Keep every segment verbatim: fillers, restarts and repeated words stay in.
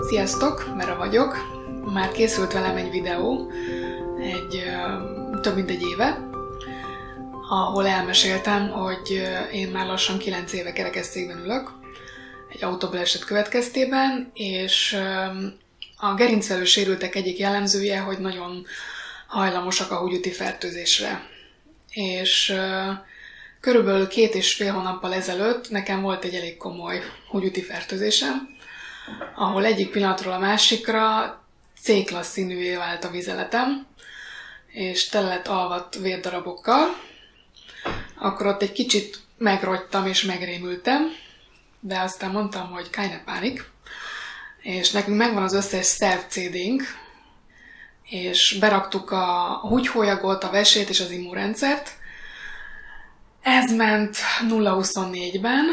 Sziasztok, Vera vagyok. Már készült velem egy videó, egy uh, több mint egy éve, ahol elmeséltem, hogy én már lassan kilenc éve kerekesszékben ülök, egy autóbaleset következtében, és uh, a gerincvelő sérültek egyik jellemzője, hogy nagyon hajlamosak a húgyúti fertőzésre. És uh, körülbelül két és fél hónappal ezelőtt nekem volt egy elég komoly húgyúti fertőzésem, ahol egyik pillanatról a másikra C-klassz színűvé vált a vizeletem, és tele lett alvadt vérdarabokkal. Akkor ott egy kicsit megrogytam és megrémültem, de aztán mondtam, hogy keine pánik, és nekünk megvan az összes szerv cé dé-nk, és beraktuk a húgyhólyagot, a vesét és az immunrendszert. Ez ment nulla huszonnégyben,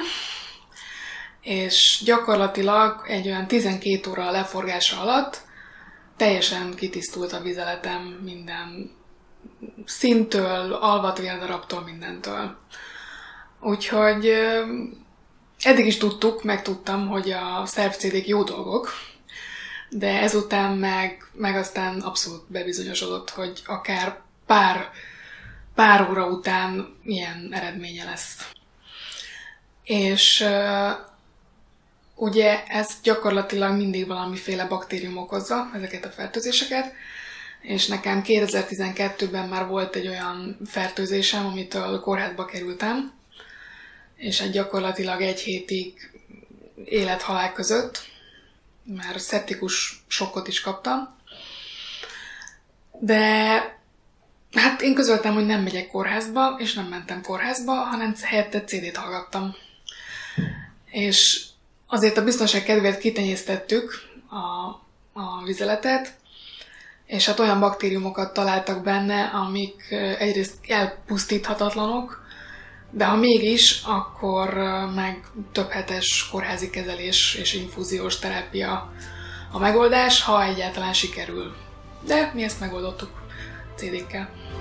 és gyakorlatilag egy olyan tizenkét óra leforgása alatt teljesen kitisztult a vizeletem minden szintől, alvat vérdarabtól, mindentől. Úgyhogy eddig is tudtuk, megtudtam, hogy a szerv cé dé-k jó dolgok, de ezután meg, meg aztán abszolút bebizonyosodott, hogy akár pár, pár óra után milyen eredménye lesz. És ugye ez gyakorlatilag mindig valamiféle baktérium okozza ezeket a fertőzéseket, és nekem kétezer-tizenkettőben már volt egy olyan fertőzésem, amitől kórházba kerültem, és egy gyakorlatilag egy hétig élet-halál között, már szeptikus sokkot is kaptam. De hát én közöltem, hogy nem megyek kórházba, és nem mentem kórházba, hanem helyette cé dét hallgattam. És azért a biztonság kedvéért kitenyésztettük a, a vizeletet, és hát olyan baktériumokat találtak benne, amik egyrészt elpusztíthatatlanok, de ha mégis, akkor meg több hetes kórházi kezelés és infúziós terápia a megoldás, ha egyáltalán sikerül. De mi ezt megoldottuk cé dé-kkel.